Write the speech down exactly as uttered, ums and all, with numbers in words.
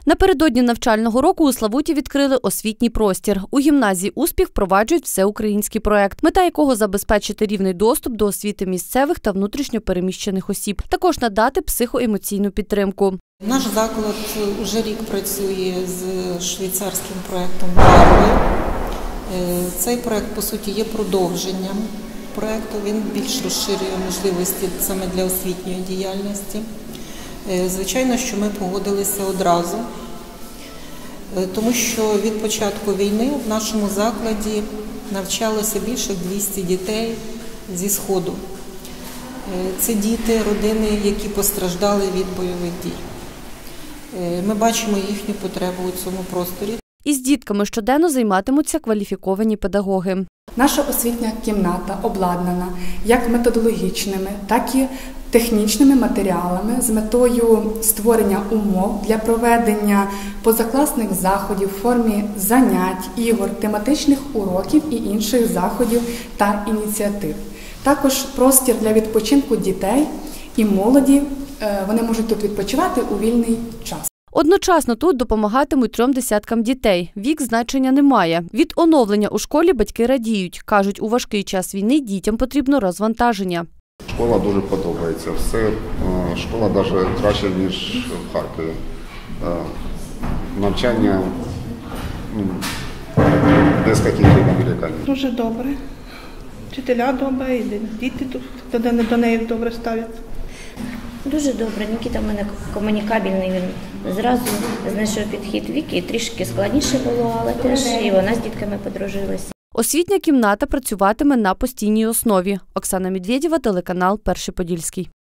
Напередодні навчального року у Славуті відкрили освітній простір. У гімназії «Успіх» впроваджують всеукраїнський проект, мета якого – забезпечити рівний доступ до освіти місцевих та внутрішньо переміщених осіб. Також надати психоемоційну підтримку. Наш заклад уже рік працює з швейцарським проектом «Барви». Цей проект, по суті, є продовженням проекту. Він більш розширює можливості саме для освітньої діяльності. Звичайно, що ми погодилися одразу, тому що від початку війни в нашому закладі навчалося більше двісті дітей зі Сходу. Це діти, родини, які постраждали від бойових дій. Ми бачимо їхню потребу у цьому просторі. Із дітками щоденно займатимуться кваліфіковані педагоги. Наша освітня кімната обладнана як методологічними, так і технічними матеріалами з метою створення умов для проведення позакласних заходів в формі занять, ігор, тематичних уроків і інших заходів та ініціатив. Також простір для відпочинку дітей і молоді, вони можуть тут відпочивати у вільний час. Одночасно тут допомагатимуть трьом десяткам дітей. Вік значення не має. Від оновлення у школі батьки радіють. Кажуть, у важкий час війни дітям потрібно розвантаження. Школа дуже подобається. Все, школа навіть краще, ніж в Харкові. Навчання без яких-либо нарікань. Дуже добре. Вчителя добре, і діти до неї добре ставляться. Дуже добре. Нікіта в мене комунікабельний, він зразу знайшов підхід. Віки трішки складніше було, але теж і вона з дітками подружилася. Освітня кімната працюватиме на постійній основі. Оксана Медведєва, телеканал «Перший Подільський».